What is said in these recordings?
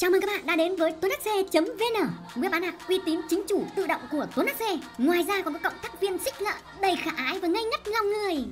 Chào mừng các bạn đã đến với tuấn.xe.vn, web bán hàng uy tín chính chủ tự động của Tuấn Xe. Ngoài ra còn có cộng tác viên xích lợ đầy khả ái và ngây ngất lòng người.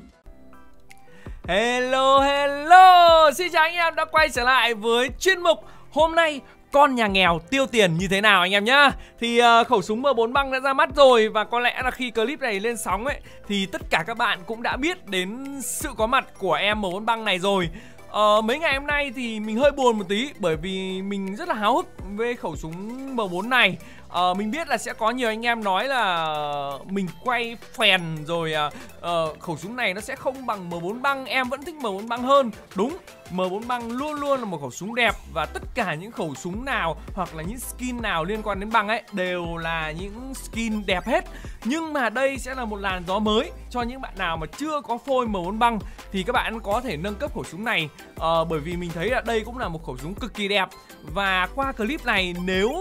Hello, xin chào anh em đã quay trở lại với chuyên mục hôm nay con nhà nghèo tiêu tiền như thế nào anh em nhá. Thì khẩu súng M4 băng đã ra mắt rồi, và có lẽ là khi clip này lên sóng ấy thì tất cả các bạn cũng đã biết đến sự có mặt của em M4 băng này rồi. Mấy ngày hôm nay thì mình hơi buồn một tí, bởi vì mình rất là háo hức với khẩu súng M4 này. Mình biết là sẽ có nhiều anh em nói là mình quay phèn rồi, khẩu súng này nó sẽ không bằng M4 băng, em vẫn thích M4 băng hơn. Đúng, M4 băng luôn luôn là một khẩu súng đẹp, và tất cả những khẩu súng nào hoặc là những skin nào liên quan đến băng ấy đều là những skin đẹp hết. Nhưng mà đây sẽ là một làn gió mới cho những bạn nào mà chưa có phôi M4 băng, thì các bạn có thể nâng cấp khẩu súng này, bởi vì mình thấy là đây cũng là một khẩu súng cực kỳ đẹp. Và qua clip này,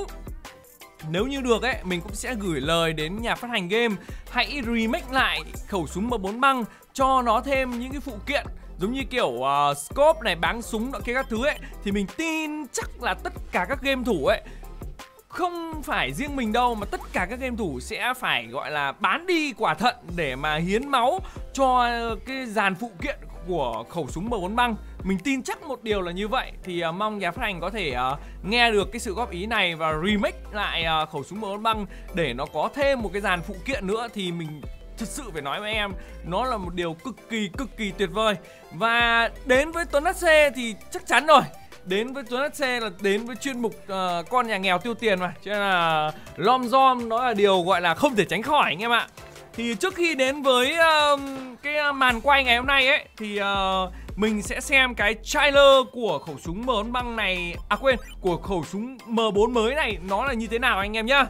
nếu như được ấy, mình cũng sẽ gửi lời đến nhà phát hành game, hãy remake lại khẩu súng M4 băng, cho nó thêm những cái phụ kiện giống như kiểu scope này, báng súng đó kia các thứ ấy. Thì mình tin chắc là tất cả các game thủ ấy, không phải riêng mình đâu, mà tất cả các game thủ sẽ phải gọi là bán đi quả thận để mà hiến máu cho cái dàn phụ kiện của khẩu súng M4 băng. Mình tin chắc một điều là như vậy. Thì mong nhà phát hành có thể nghe được cái sự góp ý này và remake lại khẩu súng M4 băng để nó có thêm một cái dàn phụ kiện nữa. Thì mình thật sự phải nói với em, nó là một điều cực kỳ tuyệt vời. Và đến với Tuấn HC thì chắc chắn rồi, đến với Tuấn HC là đến với chuyên mục con nhà nghèo tiêu tiền mà, cho nên là lom rom nó là điều gọi là không thể tránh khỏi anh em ạ. Thì trước khi đến với cái màn quay ngày hôm nay ấy, thì mình sẽ xem cái trailer của khẩu súng M4 băng này, của khẩu súng M4 mới này nó là như thế nào anh em nhá.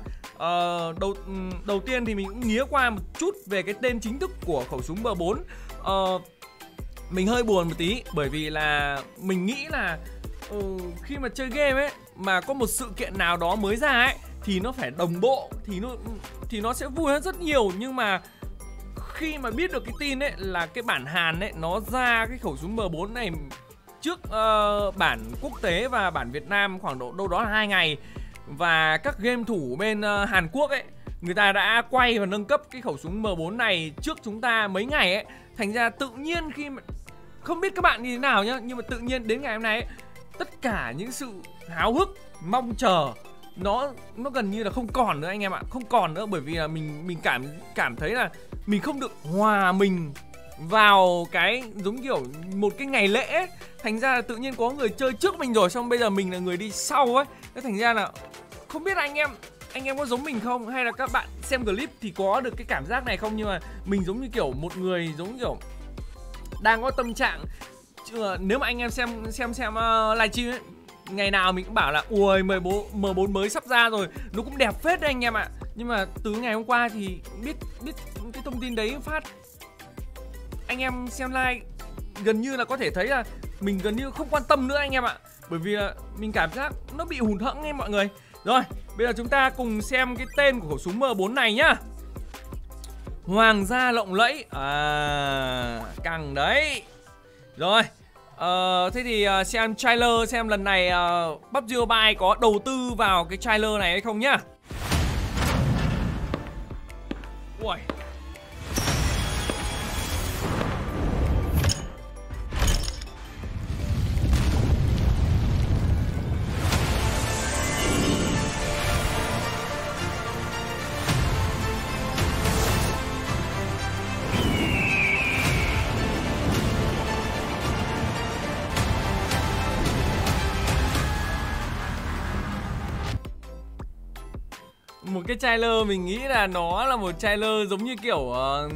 Đầu tiên thì mình cũng nghía qua một chút về cái tên chính thức của khẩu súng M4. Mình hơi buồn một tí, bởi vì là mình nghĩ là khi mà chơi game ấy mà có một sự kiện nào đó mới ra ấy thì nó phải đồng bộ, thì nó sẽ vui hơn rất nhiều. Nhưng mà khi mà biết được cái tin ấy là cái bản Hàn ấy nó ra cái khẩu súng M4 này trước bản quốc tế và bản Việt Nam khoảng đâu đó là 2 ngày, và các game thủ bên Hàn Quốc ấy, người ta đã quay và nâng cấp cái khẩu súng M4 này trước chúng ta mấy ngày ấy. Thành ra tự nhiên khi mà không biết các bạn như thế nào nhá, nhưng mà tự nhiên đến ngày hôm nay ấy, tất cả những sự háo hức, mong chờ nó gần như là không còn nữa anh em ạ. Không còn nữa, bởi vì là mình cảm thấy là mình không được hòa mình vào cái giống kiểu một cái ngày lễ ấy. Thành ra là tự nhiên có người chơi trước mình rồi, xong bây giờ mình là người đi sau ấy. Thế thành ra là không biết là anh em có giống mình không, hay là các bạn xem clip thì có được cái cảm giác này không. Nhưng mà mình giống như kiểu một người giống kiểu đang có tâm trạng, nếu mà anh em xem livestream ấy, ngày nào mình cũng bảo là ui M4 mới sắp ra rồi, nó cũng đẹp phết đấy anh em ạ. Nhưng mà từ ngày hôm qua thì biết cái thông tin đấy phát, anh em xem live gần như là có thể thấy là mình gần như không quan tâm nữa anh em ạ, bởi vì là mình cảm giác nó bị hụt hẫng ấy mọi người. Rồi, bây giờ chúng ta cùng xem cái tên của khẩu súng M4 này nhá. Hoàng gia lộng lẫy, căng đấy. Rồi, thế thì xem trailer, xem lần này PUBG Mobile có đầu tư vào cái trailer này hay không nhá. Ui. Một cái trailer mình nghĩ là nó là một trailer giống như kiểu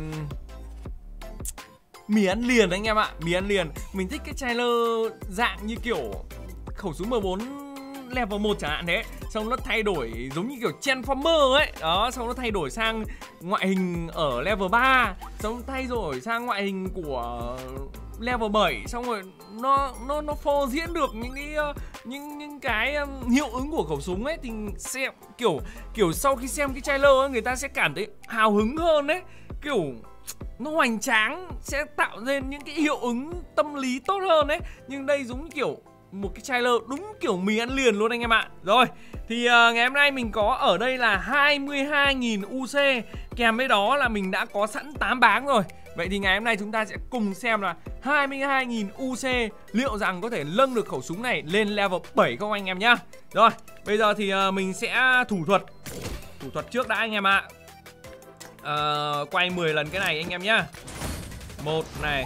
mì ăn liền anh em ạ, mì ăn liền. Mình thích cái trailer dạng như kiểu khẩu súng M4 level 1 chẳng hạn thế, xong nó thay đổi giống như kiểu Transformer ấy. Đó, xong nó thay đổi sang ngoại hình ở level 3, xong thay đổi sang ngoại hình của level 7, xong rồi nó phô diễn được những cái hiệu ứng của khẩu súng ấy. Thì xem kiểu sau khi xem cái trailer ấy, người ta sẽ cảm thấy hào hứng hơn ấy, kiểu nó hoành tráng, sẽ tạo nên những cái hiệu ứng tâm lý tốt hơn ấy. Nhưng đây giống như kiểu một cái trailer đúng kiểu mì ăn liền luôn anh em ạ. Rồi, thì ngày hôm nay mình có ở đây là 22.000 UC. Kèm với đó là mình đã có sẵn 8 báng rồi. Vậy thì ngày hôm nay chúng ta sẽ cùng xem là 22.000 UC liệu rằng có thể nâng được khẩu súng này lên level 7 không anh em nhá. Rồi, bây giờ thì mình sẽ thủ thuật trước đã anh em ạ. Quay 10 lần cái này anh em nhá. 1 này,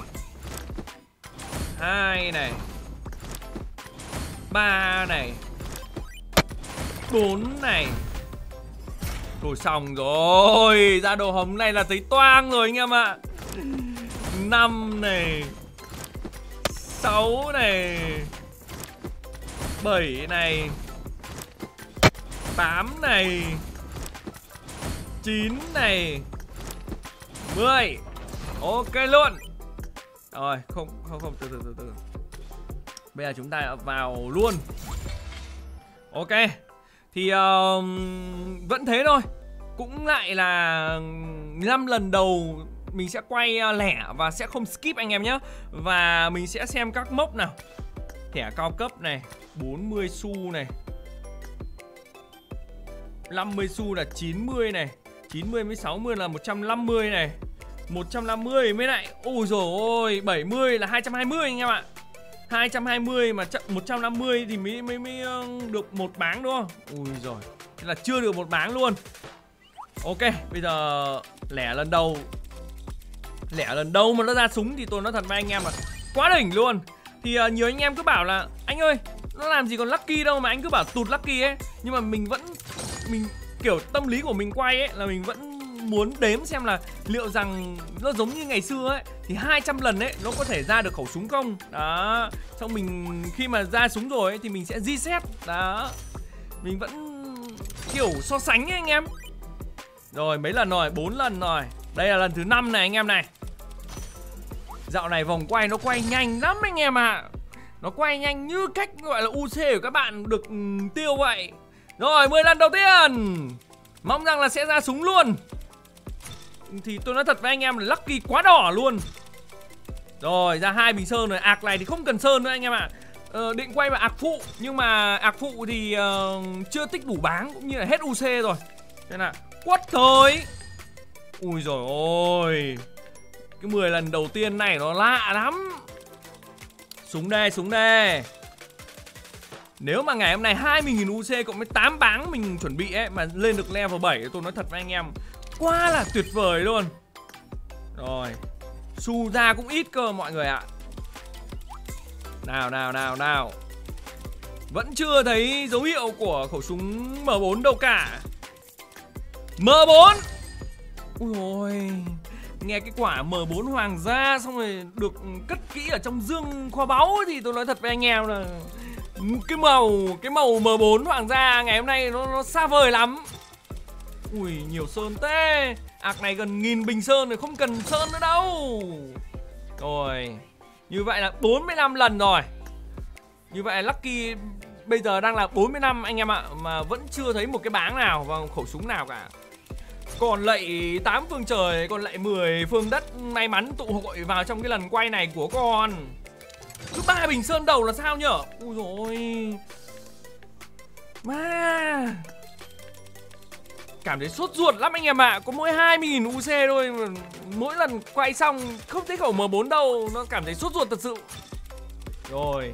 2 này, 3 này, 4 này. Rồi xong rồi. Ra đồ hồng này là thấy toang rồi anh em ạ. 5 này, 6 này, 7 này, 8 này, 9 này, 10. Ok luôn. Rồi, không, từ. Bây giờ chúng ta vào luôn. Ok. Thì vẫn thế thôi. Cũng lại là 5 lần đầu mình sẽ quay lẻ và sẽ không skip anh em nhé. Và mình sẽ xem các mốc nào. Thẻ cao cấp này, 40 xu này, 50 xu là 90 này, 90 với 60 là 150 này, 150 mới lại. Ôi dồi ôi, 70 là 220 anh em ạ. 220 mà 150 thì mới được một báng đúng không? Ui rồi, thế là chưa được một báng luôn. Ok, bây giờ lẻ lần đầu mà nó ra súng thì tôi nói thật với anh em là quá đỉnh luôn. Thì nhiều anh em cứ bảo là anh ơi, nó làm gì còn lucky đâu mà anh cứ bảo tụt lucky ấy. Nhưng mà mình kiểu tâm lý của mình quay ấy là mình vẫn muốn đếm xem là liệu rằng nó giống như ngày xưa ấy thì 200 lần ấy nó có thể ra được khẩu súng không. Đó. Xong mình khi mà ra súng rồi ấy, thì mình sẽ reset. Đó. Mình vẫn kiểu so sánh ấy anh em. Rồi mấy lần rồi, 4 lần rồi. Đây là lần thứ 5 này anh em này. Dạo này vòng quay nó quay nhanh lắm anh em ạ. Nó quay nhanh như cách gọi là UC của các bạn được tiêu vậy. Rồi 10 lần đầu tiên. Mong rằng là sẽ ra súng luôn. Thì tôi nói thật với anh em là lucky quá đỏ luôn. Rồi ra 2 bình sơn rồi. Ạc này thì không cần sơn nữa anh em ạ. Định quay vào ạc phụ. Nhưng mà ạc phụ thì chưa tích đủ báng cũng như là hết UC rồi. Thế là quất thôi. Ui dồi ôi. Cái 10 lần đầu tiên này nó lạ lắm. Súng đây. Nếu mà ngày hôm nay 20.000 UC cộng với 8 báng mình chuẩn bị ấy mà lên được level 7, tôi nói thật với anh em quá là tuyệt vời luôn. Rồi, xu ra cũng ít cơ mọi người ạ. Nào. Vẫn chưa thấy dấu hiệu của khẩu súng M4 đâu cả. M4. Ui ôi, nghe cái quả M4 hoàng gia xong rồi được cất kỹ ở trong dương kho báu thì tôi nói thật với anh em là cái màu M4 hoàng gia ngày hôm nay nó xa vời lắm. Ui nhiều sơn thế. Ạc này gần 1000 bình sơn rồi, không cần sơn nữa đâu. Rồi, như vậy là 45 lần rồi. Như vậy là lucky bây giờ đang là 45 anh em ạ. Mà vẫn chưa thấy một cái báng nào vào khẩu súng nào cả. Còn lại 8 phương trời, còn lại 10 phương đất may mắn tụ hội vào trong cái lần quay này của con. Cứ 3 bình sơn đầu là sao nhở? Ui dồi ôi. Mà cảm thấy sốt ruột lắm anh em ạ. Có mỗi 20.000 UC thôi mà mỗi lần quay xong không thấy khẩu M4 đâu. Nó cảm thấy sốt ruột thật sự. Rồi.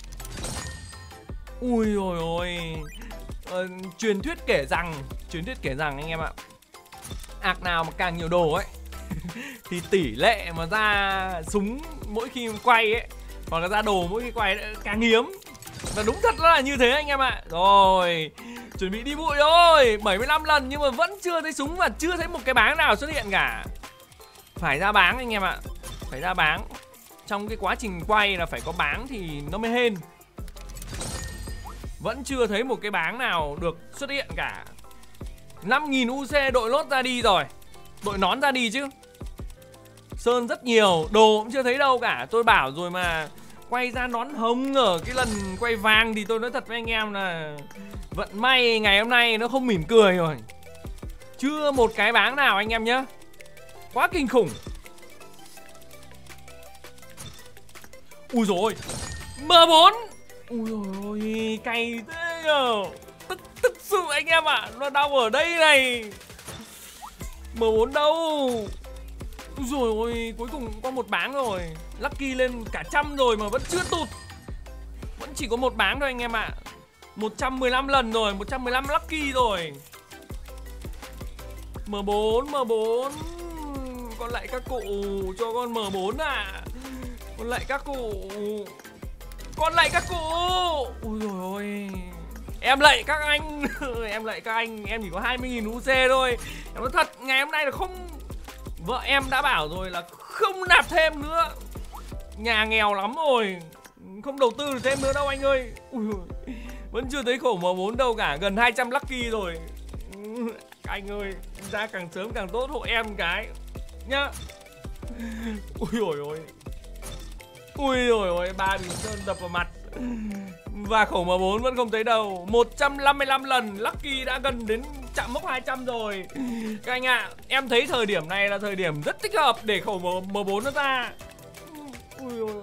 Ui dồi ôi. Truyền thuyết kể rằng anh em ạ, ạc nào mà càng nhiều đồ ấy thì tỷ lệ mà ra súng mỗi khi quay ấy, hoặc là ra đồ mỗi khi quay ấy, càng hiếm. Và đúng thật là như thế anh em ạ. Rồi, chuẩn bị đi bụi rồi. 75 lần nhưng mà vẫn chưa thấy súng và chưa thấy một cái báng nào xuất hiện cả. Phải ra báng anh em ạ. Phải ra báng. Trong cái quá trình quay là phải có báng thì nó mới hên. Vẫn chưa thấy một cái báng nào được xuất hiện cả. 5.000 UC đội lốt ra đi rồi. Đội nón ra đi chứ. Sơn rất nhiều, đồ cũng chưa thấy đâu cả. Tôi bảo rồi mà, quay ra nón hồng ở cái lần quay vàng thì tôi nói thật với anh em là vận may ngày hôm nay nó không mỉm cười rồi. Chưa một cái báng nào anh em nhá. Quá kinh khủng. Ui dồi ôi, M4. Ui dồi ôi, cay thế nhờ. Thực sự anh em ạ, nó đang ở đây này. M4 đâu. Ui dồi ôi, cuối cùng có một báng rồi. Lucky lên cả trăm rồi mà vẫn chưa tụt. Vẫn chỉ có một báng thôi anh em ạ. 115 lần rồi, 115 Lucky rồi. M4. Con lại các cụ cho con M4 à. Con lại các cụ. Ui dồi ôi. Em lạy các anh. Em lạy các anh. Em chỉ có 20.000 UC thôi. Em nói thật, ngày hôm nay là không. Vợ em đã bảo rồi là không nạp thêm nữa. Nhà nghèo lắm rồi, không đầu tư được thêm nữa đâu anh ơi. Ui, vẫn chưa thấy khẩu M4 đâu cả. Gần 200 Lucky rồi. Anh ơi, ra càng sớm càng tốt, hộ em cái nhá. Ui dồi ôi. Ui dồi ôi, 3 bình sơn đập vào mặt. Và khẩu M4 vẫn không thấy đâu. 155 lần, Lucky đã gần đến chạm mốc 200 rồi. Các anh ạ, em thấy thời điểm này là thời điểm rất thích hợp để khẩu M4 nó ra. Ui ôi.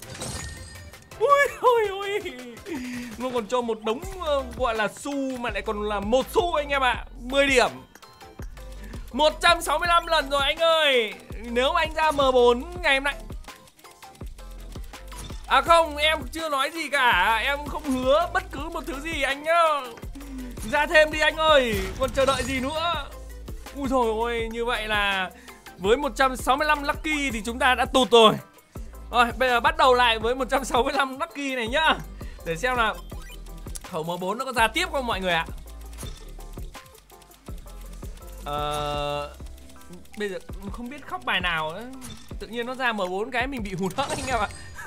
Nó còn cho một đống gọi là xu mà lại còn là một xu anh em ạ. 10 điểm. 165 lần rồi anh ơi. Nếu anh ra M4 ngày hôm nay. À không, em chưa nói gì cả. Em không hứa bất cứ một thứ gì anh nhá. Ra thêm đi anh ơi. Còn chờ đợi gì nữa. Ui dồi ôi, như vậy là với 165 Lucky thì chúng ta đã tụt rồi. Rồi, bây giờ bắt đầu lại với 165 Lucky này nhá. Để xem là khẩu M4 nó có ra tiếp không mọi người ạ. Bây giờ không biết khóc bài nào nữa. Tự nhiên nó ra M4 cái mình bị hụt hẫng anh em ạ.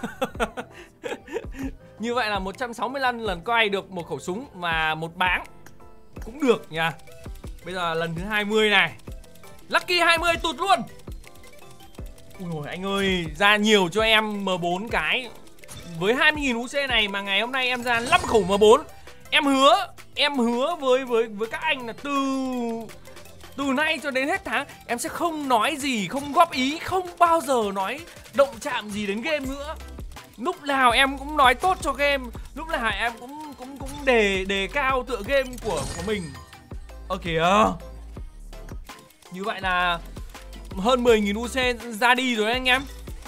Như vậy là 165 lần quay được một khẩu súng và một báng. Cũng được nha. Bây giờ lần thứ 20 này. Lucky 20 tụt luôn. Ui dồi anh ơi, ra nhiều cho em M4 cái. Với 20.000 UC này mà ngày hôm nay em ra 5 khẩu M4. Em hứa với các anh là từ nay cho đến hết tháng em sẽ không nói gì, không góp ý, không bao giờ nói động chạm gì đến game nữa. Lúc nào em cũng nói tốt cho game, lúc nào em cũng đề cao tựa game của mình. Kìa. Như vậy là hơn 10.000 UC ra đi rồi anh em.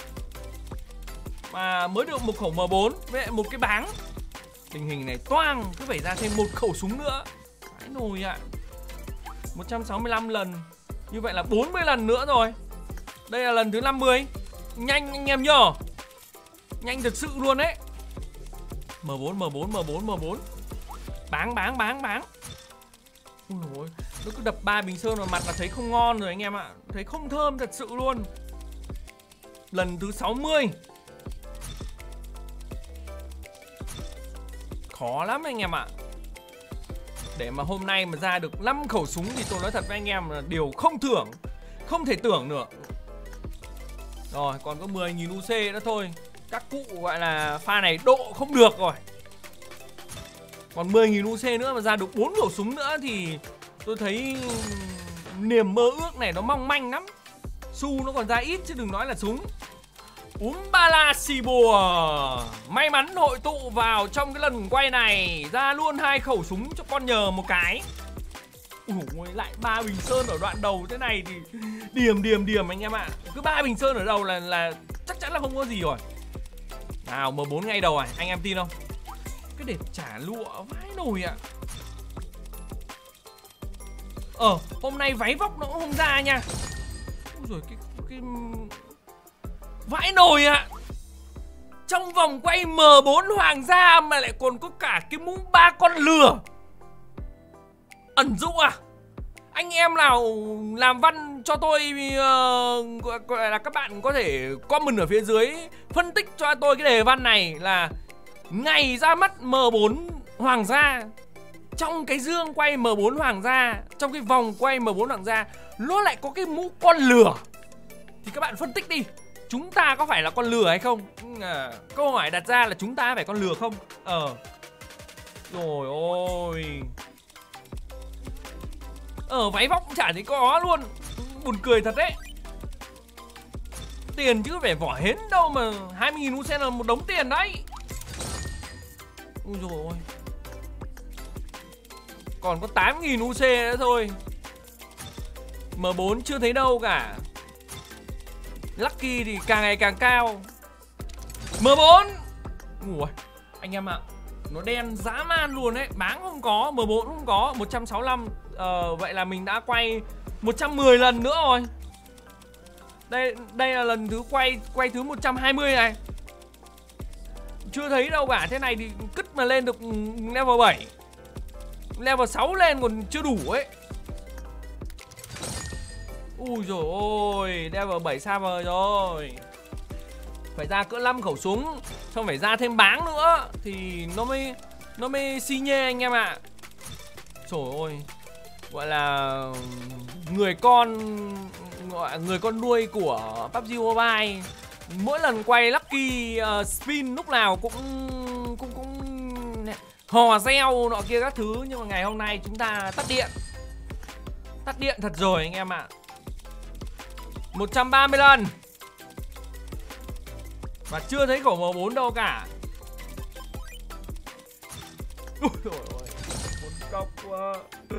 Mà mới được một khẩu M4 với một cái báng. Tình hình này toang, cứ phải ra thêm một khẩu súng nữa. Phải nồi ạ. 165 lần. Như vậy là 40 lần nữa rồi. Đây là lần thứ 50. Nhanh anh em nhờ. Nhanh thật sự luôn đấy. M4. Báng. Ui dồi, nó cứ đập 3 bình sơn vào mặt là thấy không ngon rồi anh em ạ. Thấy không thơm thật sự luôn. Lần thứ 60. Khó lắm anh em ạ. Để mà hôm nay mà ra được 5 khẩu súng thì tôi nói thật với anh em là điều không thể tưởng nữa. Rồi còn có 10.000 UC nữa thôi. Các cụ gọi là pha này độ không được rồi. Còn 10.000 UC nữa mà ra được 4 khẩu súng nữa thì tôi thấy niềm mơ ước này nó mong manh lắm. Xu nó còn ra ít chứ đừng nói là súng. Umbala xì bùa. May mắn hội tụ vào trong cái lần quay này. Ra luôn 2 khẩu súng cho con nhờ một cái. Ui, lại 3 bình sơn ở đoạn đầu thế này thì điểm anh em ạ. Cứ 3 bình sơn ở đầu là chắc chắn là không có gì rồi. Nào M4 ngay đầu à, anh em tin không? Cái để trả lụa vãi nồi ạ. Hôm nay váy vóc nó cũng không ra nha. Ôi rồi cái vãi nồi ạ. Trong vòng quay M4 hoàng gia mà lại còn có cả cái mũ 3 con lừa. Ẩn dụ à? Anh em nào làm văn cho tôi gọi là các bạn có thể comment ở phía dưới phân tích cho tôi cái đề văn này là ngày ra mắt M4 hoàng gia. Trong cái dương quay M4 hoàng gia, trong cái vòng quay M4 hoàng gia nó lại có cái mũ con lừa. Thì các bạn phân tích đi, chúng ta có phải là con lừa hay không? Câu hỏi đặt ra là chúng ta phải con lừa không? Rồi ôi. Váy vóc cũng chả thấy có luôn. Buồn cười thật đấy. Tiền chứ phải vỏ hến đâu mà 20.000 UC là một đống tiền đấy. Ui dồi ôi. Còn có 8.000 UC nữa thôi. M4 chưa thấy đâu cả. Lucky thì càng ngày càng cao. M4. Ui, anh em ạ, nó đen dã man luôn đấy. Báng không có, M4 không có. 165. Vậy là mình đã quay 110 lần nữa rồi. Đây là lần thứ quay thứ 120 này. Chưa thấy đâu cả. Thế này thì cứt mà lên được level 7. Level 6 lên còn chưa đủ ấy. Ui dồi ôi, level 7 xa vời rồi. Phải ra cỡ 5 khẩu súng, xong phải ra thêm báng nữa thì nó mới xi nhê anh em ạ. Trời ơi, gọi là người con nuôi của PUBG Mobile. Mỗi lần quay Lucky spin lúc nào cũng hò reo nọ kia các thứ. Nhưng mà ngày hôm nay chúng ta tắt điện. Tắt điện thật rồi anh em ạ. 130 lần. Và chưa thấy khẩu M4 đâu cả. Ui dồi ôi, muốn cọc quá.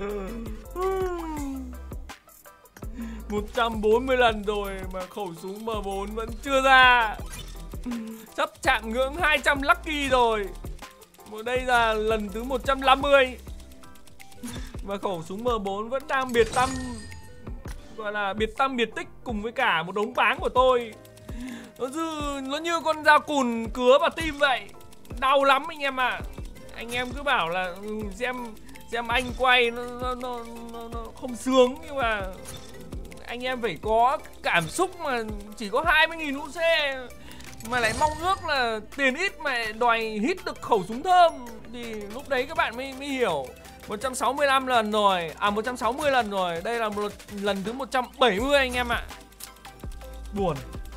140 lần rồi mà khẩu súng M4 vẫn chưa ra. Sắp chạm ngưỡng 200 Lucky rồi. Đây là lần thứ 150. Và khẩu súng M4 vẫn đang biệt tâm. Gọi là biệt tâm biệt tích cùng với cả một đống báng của tôi. Nó như con dao cùn cứa vào tim vậy. Đau lắm anh em ạ. Anh em cứ bảo là xem anh quay nó không sướng. Nhưng mà anh em phải có cảm xúc mà chỉ có 20.000 UC mà lại mong ước là tiền ít mà đòi hit được khẩu súng thơm. Thì lúc đấy các bạn mới hiểu. 165 lần rồi. 160 lần rồi. Đây là lần thứ 170 anh em ạ. Buồn.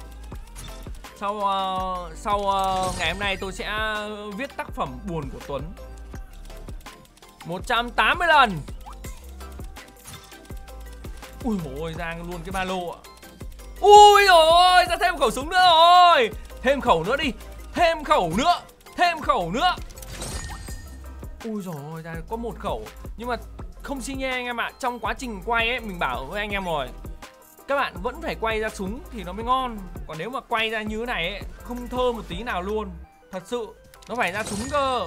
Sau ngày hôm nay tôi sẽ viết tác phẩm buồn của Tuấn. 180 lần. Ui dồi ôi, ra luôn cái ba lô ạ. Ui dồi ôi, ra thêm khẩu súng nữa rồi. Thêm khẩu nữa đi. Thêm khẩu nữa. Thêm khẩu nữa. Ui dồi ôi, ra có một khẩu. Nhưng mà không xi nhê anh em ạ. Trong quá trình quay ấy, mình bảo với anh em rồi, các bạn vẫn phải quay ra súng thì nó mới ngon. Còn nếu mà quay ra như thế này ấy, không thơm một tí nào luôn. Thật sự, nó phải ra súng cơ.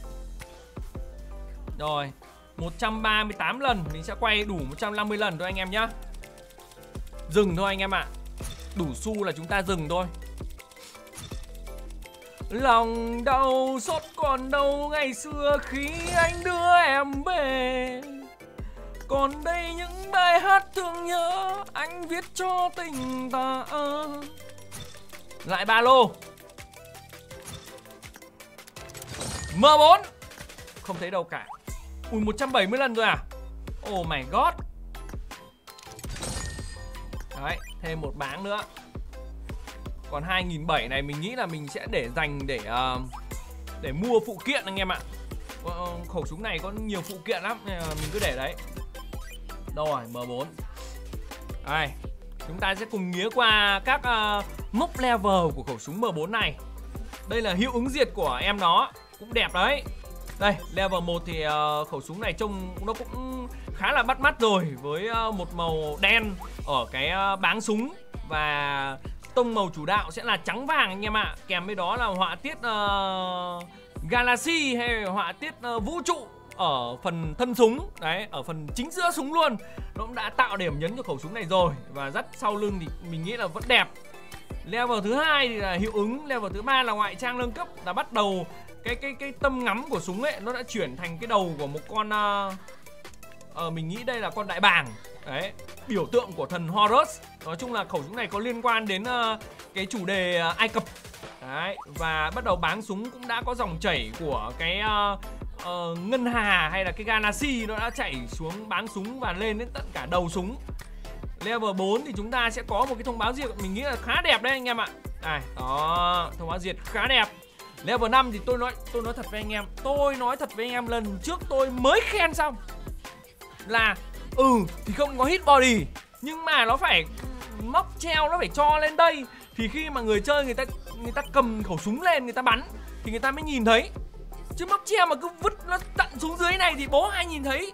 Rồi, 138 lần. Mình sẽ quay đủ 150 lần thôi anh em nhá. Dừng thôi anh em ạ. Đủ xu là chúng ta dừng thôi. Lòng đau xót còn đâu ngày xưa khi anh đưa em về. Còn đây những bài hát thương nhớ anh viết cho tình ta. Lại ba lô. M4. Không thấy đâu cả. Ui 170 lần rồi à. Oh my god. Đấy, thêm một báng nữa. Còn 2.700 này mình nghĩ là mình sẽ để dành để mua phụ kiện anh em ạ. Khẩu súng này có nhiều phụ kiện lắm nên mình cứ để đấy. Đâu rồi, M4. Đây, chúng ta sẽ cùng nghía qua các mốc level của khẩu súng M4 này. Đây là hiệu ứng diệt của em nó, cũng đẹp đấy. Đây, level 1 thì khẩu súng này trông nó cũng khá là bắt mắt rồi. Với một màu đen ở cái báng súng. Và tông màu chủ đạo sẽ là trắng vàng anh em ạ. Kèm với đó là họa tiết Galaxy hay họa tiết vũ trụ ở phần thân súng. Đấy, ở phần chính giữa súng luôn. Nó cũng đã tạo điểm nhấn cho khẩu súng này rồi. Và dắt sau lưng thì mình nghĩ là vẫn đẹp. Level thứ 2 thì là hiệu ứng. Level thứ 3 là ngoại trang nâng cấp. Là bắt đầu cái tâm ngắm của súng ấy nó đã chuyển thành cái đầu của một con mình nghĩ đây là con đại bàng. Đấy, biểu tượng của thần Horus. Nói chung là khẩu súng này có liên quan đến cái chủ đề Ai Cập. Đấy, và bắt đầu báng súng cũng đã có dòng chảy của cái ngân hà hay là cái Galaxy nó đã chảy xuống báng súng và lên đến tận cả đầu súng. Level 4 thì chúng ta sẽ có một cái thông báo diệt mình nghĩ là khá đẹp đấy anh em ạ. Đây, đó, thông báo diệt khá đẹp. Level 5 thì tôi nói thật với anh em. Tôi nói thật với anh em lần trước tôi mới khen xong là thì không có hit body, nhưng mà nó phải móc treo, nó phải cho lên đây. Thì khi mà người chơi người ta cầm khẩu súng lên người ta bắn thì người ta mới nhìn thấy. Chứ móc treo mà cứ vứt nó tận xuống dưới này thì bố ai nhìn thấy.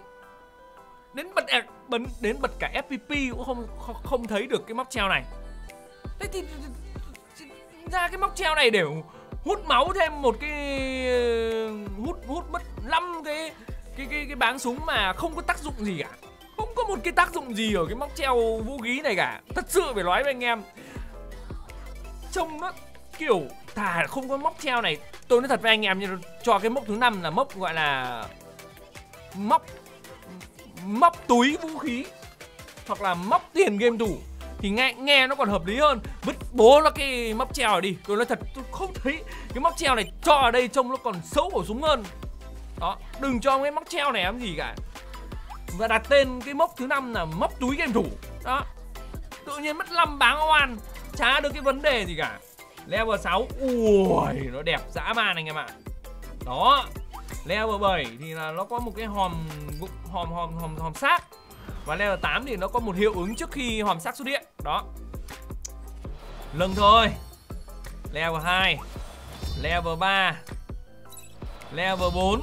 Đến bật cả FPP cũng không thấy được cái móc treo này. Thế thì ra cái móc treo này để hút máu thêm một cái hút mất 5 cái báng súng mà không có tác dụng gì cả. Không có một cái tác dụng gì ở cái móc treo vũ khí này cả. Thật sự phải nói với anh em, trông nó kiểu thà không có móc treo này. Tôi nói thật với anh em, như cho cái mốc thứ 5 là mốc gọi là móc túi vũ khí hoặc là móc tiền game thủ thì nghe nó còn hợp lý hơn. Vứt bố nó cái móc treo này đi. Tôi nói thật, tôi không thấy cái móc treo này cho ở đây trông nó còn xấu khẩu súng hơn. Đó, đừng cho cái móc treo này làm gì cả. Và đặt tên cái mốc thứ 5 là móc túi game thủ. Đó, tự nhiên mất 5 báng oan, chả được cái vấn đề gì cả. Level 6, ui nó đẹp dã man anh em ạ. Đó, level 7 thì là nó có một cái hòm xác. Và level 8 thì nó có một hiệu ứng trước khi hòm xác xuất hiện. Đó, lưng thôi. Level 2, level 3, level 4,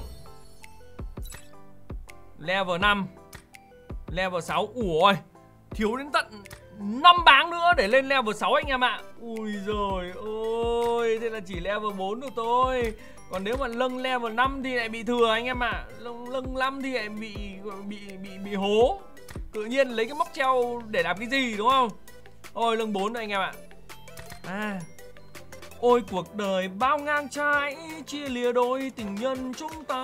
level 5, level 6. Ui, thiếu đến tận 5 báng nữa để lên level 6 anh em ạ. Ui giời ơi, thế là chỉ level 4 được thôi. Còn nếu mà lâng level 5 thì lại bị thừa anh em ạ. Lâng 5 thì lại bị hố. Tự nhiên lấy cái móc treo để làm cái gì đúng không? Ôi lâng 4 rồi anh em ạ. Ôi cuộc đời bao ngang trái, chia lìa đôi tình nhân chúng ta.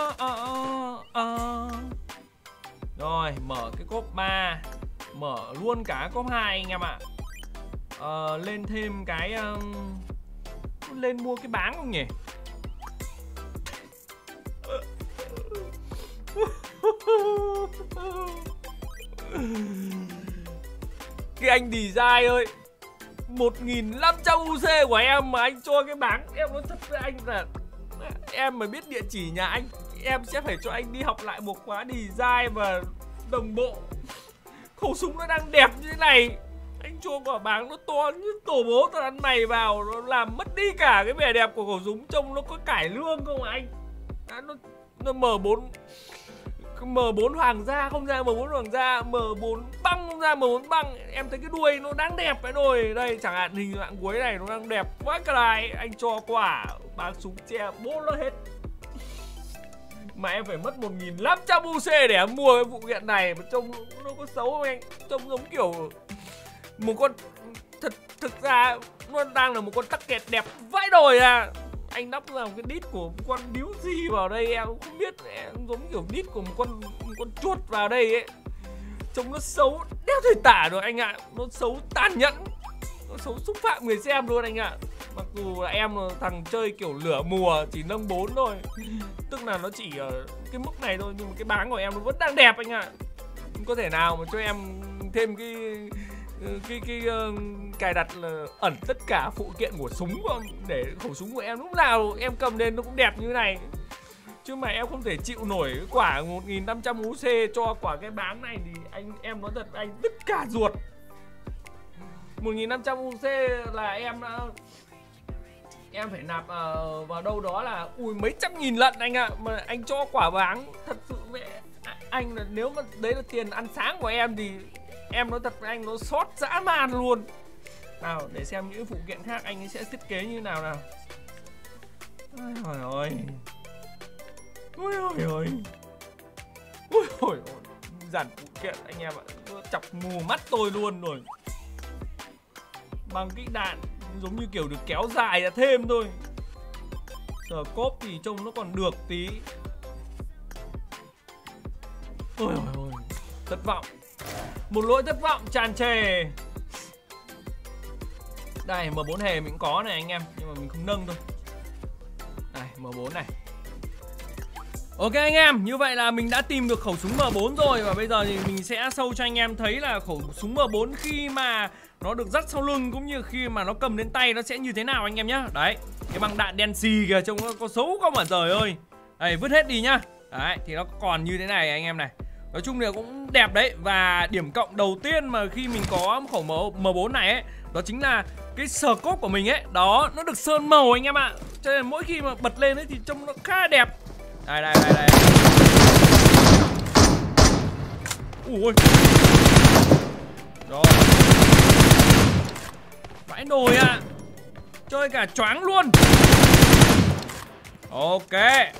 Rồi, mở cái cốp 3, mở luôn cả cốp 2 anh em ạ. Lên thêm cái lên mua cái báng không nhỉ? Cái anh design ơi, 1500 UC của em mà anh cho cái báng. Em nói thật với anh là em mà biết địa chỉ nhà anh, em sẽ phải cho anh đi học lại một khóa design và đồng bộ. Khẩu súng nó đang đẹp như thế này, anh cho quả báng nó to như tổ bố tao ăn mày vào, nó làm mất đi cả cái vẻ đẹp của khẩu súng. Trông nó có cải lương không anh? Nó M4 hoàng gia không ra M4 hoàng gia, M4 băng không ra M4 băng. Em thấy cái đuôi nó đang đẹp vậy rồi. Đây chẳng hạn hình dạng cuối này nó đang đẹp quá cả này. Anh cho quả báng súng che bố nó hết. Mà em phải mất 1500 UC để em mua cái phụ kiện này. Mà trông nó có xấu không anh? Trông giống kiểu một con... Thực ra nó đang là một con tắc kẹt đẹp vãi đồi à. Anh đắp ra một cái đít của một con điếu gì vào đây em cũng không biết. Em giống kiểu đít của một con chuột vào đây ấy. Trông nó xấu đéo thể tả được anh ạ. Nó xấu tàn nhẫn, nó xấu xúc phạm người xem luôn anh ạ. Mặc dù là em là thằng chơi kiểu lửa mùa, chỉ nâng 4 thôi. Tức là nó chỉ ở cái mức này thôi. Nhưng mà cái báng của em nó vẫn đang đẹp anh ạ. Có thể nào mà cho em thêm cái cài đặt là ẩn tất cả phụ kiện của súng không? Để khẩu súng của em lúc nào em cầm lên nó cũng đẹp như thế này. Chứ mà em không thể chịu nổi cái quả 1500 UC cho quả cái báng này thì em nói thật anh đứt cả ruột. 1500 UC là em phải nạp vào đâu đó là mấy trăm nghìn lận anh ạ. Mà anh cho quả báng thật sự với anh là nếu mà đấy là tiền ăn sáng của em thì em nói thật với anh nó sót dã man luôn. Nào để xem những phụ kiện khác anh ấy sẽ thiết kế như nào nào. Ôi ôi ôi ôi ôi ôi ôi dàn phụ kiện anh em ạ, nó chọc mù mắt tôi luôn rồi. Bằng cái đạn giống như kiểu được kéo dài ra thêm thôi. Giờ cốp thì trông nó còn được tí. Ôi ôi ôi, thất vọng. Một nỗi thất vọng tràn trề. Đây M4 hề mình có này anh em, nhưng mà mình không nâng thôi. Đây M4 này. Ok anh em, như vậy là mình đã tìm được khẩu súng M4 rồi. Và bây giờ thì mình sẽ show cho anh em thấy là khẩu súng M4 khi mà nó được dắt sau lưng cũng như khi mà nó cầm đến tay nó sẽ như thế nào anh em nhá. Đấy, cái băng đạn đen xì kìa, trông nó có xấu không mà trời ơi. Đây, vứt hết đi nhá. Đấy, thì nó còn như thế này anh em này. Nói chung là cũng đẹp đấy. Và điểm cộng đầu tiên mà khi mình có khẩu M4 này ấy, đó chính là cái scope của mình ấy, đó, nó được sơn màu anh em ạ. Cho nên mỗi khi mà bật lên ấy thì trông nó khá là đẹp. Đây. Ui. Rồi. Vãi nồi ạ. Chơi cả choáng luôn. Ok.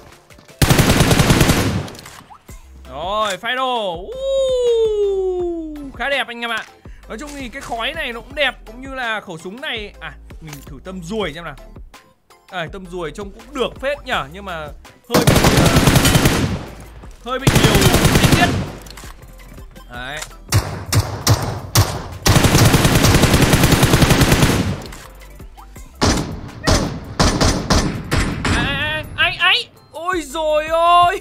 Rồi, final. Khá đẹp anh em ạ. Nói chung thì cái khói này nó cũng đẹp, cũng như là khẩu súng này. À, mình thử tâm ruồi xem nào. Tâm ruồi trông cũng được phết nhở, nhưng mà hơi bị nhiều chi tiết. Đấy. Ấy. Ôi rồi ôi.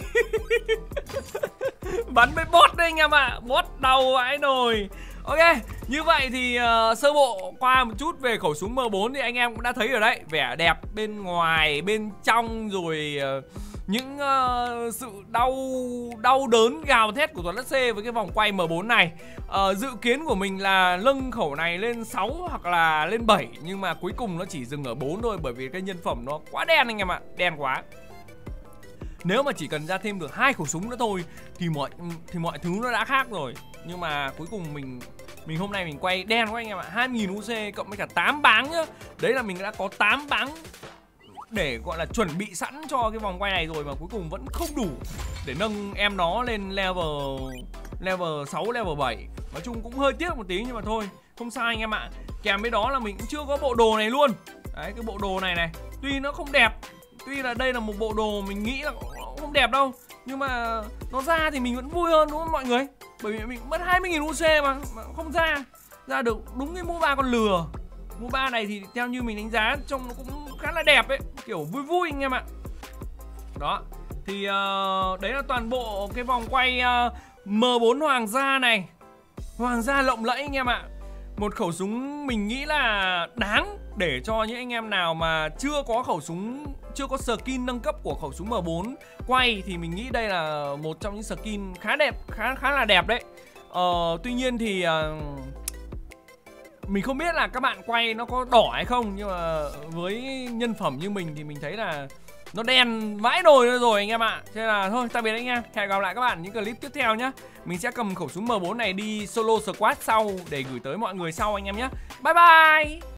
Bắn với bot đấy anh em ạ. Bot đầu vãi nồi. Ok, như vậy thì sơ bộ qua một chút về khẩu súng M4 thì anh em cũng đã thấy rồi đấy. Vẻ đẹp bên ngoài, bên trong, rồi những sự đau đớn gào thét của Tuấn C với cái vòng quay M4 này. Dự kiến của mình là nâng khẩu này lên 6 hoặc là lên 7, nhưng mà cuối cùng nó chỉ dừng ở 4 thôi, bởi vì cái nhân phẩm nó quá đen anh em ạ, đen quá. Nếu mà chỉ cần ra thêm được 2 khẩu súng nữa thôi thì mọi thứ nó đã khác rồi. Nhưng mà cuối cùng mình hôm nay mình quay đen quá anh em ạ. 2000 UC cộng với cả 8 báng nhá. Đấy là mình đã có 8 báng để gọi là chuẩn bị sẵn cho cái vòng quay này rồi, mà cuối cùng vẫn không đủ để nâng em nó lên level 6, level 7. Nói chung cũng hơi tiếc một tí, nhưng mà thôi, không sao anh em ạ. Kèm với đó là mình cũng chưa có bộ đồ này luôn. Đấy, cái bộ đồ này tuy nó không đẹp, tuy là đây là một bộ đồ mình nghĩ là không đẹp đâu, nhưng mà nó ra thì mình vẫn vui hơn đúng không mọi người? Bởi vì mình mất 20.000 UC mà không ra được đúng cái mũ ba con lừa. Mũ ba này thì theo như mình đánh giá trông nó cũng khá là đẹp ấy, kiểu vui vui anh em ạ. Đó, thì đấy là toàn bộ cái vòng quay M4 Hoàng gia này. Hoàng gia lộng lẫy anh em ạ. Một khẩu súng mình nghĩ là đáng để cho những anh em nào mà chưa có khẩu súng, chưa có skin nâng cấp của khẩu súng M4 quay, thì mình nghĩ đây là một trong những skin khá đẹp, khá là đẹp đấy. Tuy nhiên thì mình không biết là các bạn quay nó có đỏ hay không, nhưng mà với nhân phẩm như mình thì mình thấy là nó đen vãi nồi rồi anh em ạ. Thế là thôi, tạm biệt anh em. Hẹn gặp lại các bạn những clip tiếp theo nhé. Mình sẽ cầm khẩu súng M4 này đi solo squad sau để gửi tới mọi người sau anh em nhé. Bye bye.